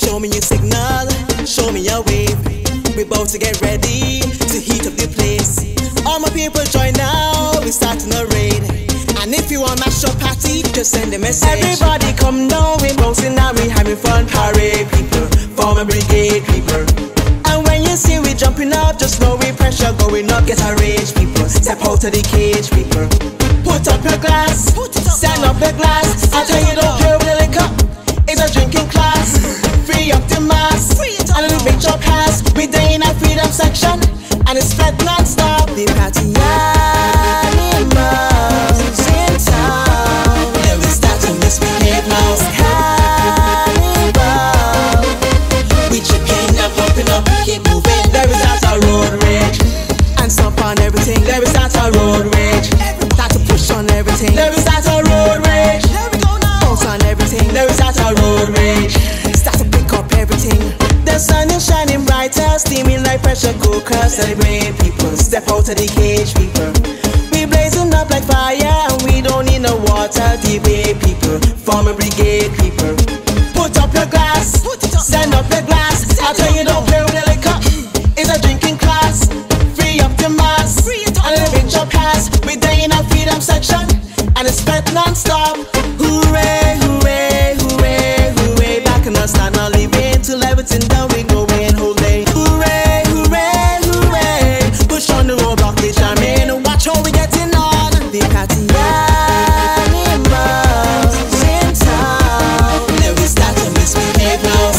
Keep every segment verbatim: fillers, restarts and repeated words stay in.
Show me your signal, show me your wave. We're about to get ready to heat up the place. All my people join now, we're starting a raid. And if you want mash up party, just send a message. Everybody come now, we're bouncing now, we're having fun. Parade people, form a brigade people. And when you see we jumping up, just know we pressure going up. Get a rage people, step out of the cage people. Put up your glass, stand up your glass. I tell you don't play with the liquor, it's a drinking class. Free up the mass, and it'll make your pass. We day in our freedom section, and it's fed non-stop. The party animals in town, and we start to misbehave now. Carnival, we chipping and pumping up, keep moving. There is that a road rage, and stomp on everything. There is that a road rage, start to push on everything. There is that a road rage, there we go now. Bounce on everything. There is that a road rage, start to pick up everything. The sun is shining brighter, steaming like pressure cooker. Celebrate people, step out of the cage people. We blazing up like fire, and we don't need no water. Debate people, form a brigade people. Put up your glass, send up your glass. I tell you don't play with the liquor, it's a drinking class. Free up the mass, and it'll reach your pass. We day in our freedom section, and it's spent non-stop. Hooray, hooray, hooray, hooray. Back in us, not not leaving till everything done. We going whole day. Hooray, hooray, hooray. Push on the roadblock, we jam in. Watch how we getting on. The party animals in town, then we start to misbehave now.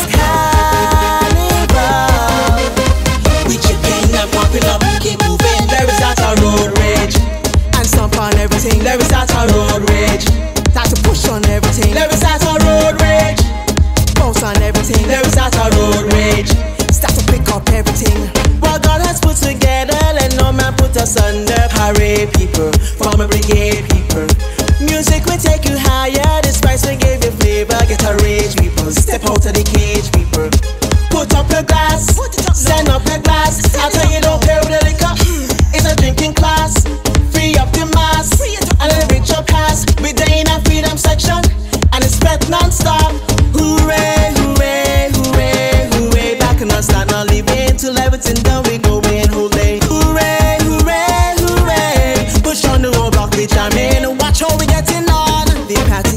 Carnival, we chipping and popping up, keep moving. There is that a road rage, and stomp on everything. There is that a road rage, start to push on everything. There is that a road rage, bounce on everything. There is that a road rage, start to pick up everything. What God has put together, let no man put us under. Parade people, form a brigade people. Music will take you higher, the spice will give you flavor. Get a rage people, step out of the cage people. Put up your glass, send up your glass. I tell you don't play with the liquor, it's a drinking class. Free up the mass, and it'll reach your pass. We day in our freedom section, and it's spent non-stop. Hooray, hooray, hooray, hooray. Back in us, start not leaving till everything done. We going whole day. Hooray, hooray, hooray. Push on the roadblock, we jam in. Watch how we getting on. The party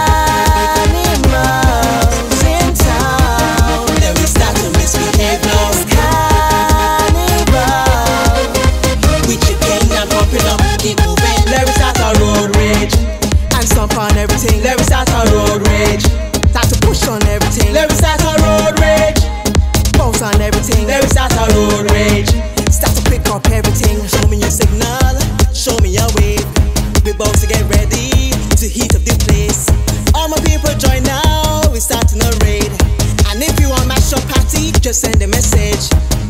animals in town, then we start to misbehave now. Carnival, we chipping and pumping up, keep moving. There is that a road rage, and stomp on everything. There is that a road rage, start to push on everything. There is that a road rage, bounce on everything. There is that a road rage, start to pick up everything. Show me your signal, show me your wave. We're about to get ready to heat up the place. All my people join now, we're starting a raid. And if you want mash up party, just send a message.